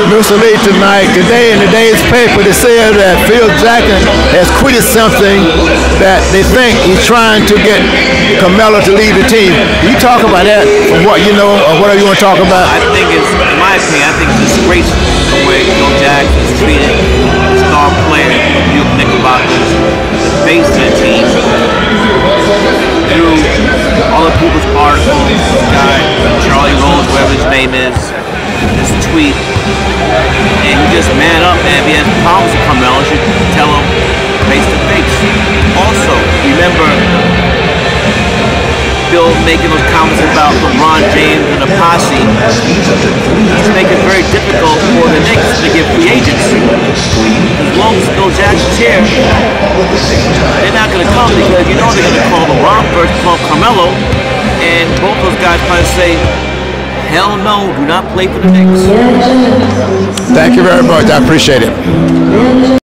Mr. Lee tonight. Today in today's paper, they said that Phil Jackson has tweeted something that they think he's trying to get Carmelo to lead the team. Can you talk about that, from what you know, or whatever you want to talk about? I think it's, in my opinion, I think it's disgraceful the way Phil Jackson is treated. Star player, you Knickerbockers, the face of the team. Through all the people's articles, this guy, Charlie Rose, whatever his name is, this tweet, and he just man up, man. If he has problems with Carmelo, should tell him face to face. Also, remember Bill making those comments about LeBron James and the posse. He's making it very difficult for the Knicks to get free agents. As long as Phil Jackson's here, they're not going to come because you know they're going to call LeBron first, call Carmelo, and both those guys probably say, hell no, do not play for the Knicks. Thank you very much. I appreciate it.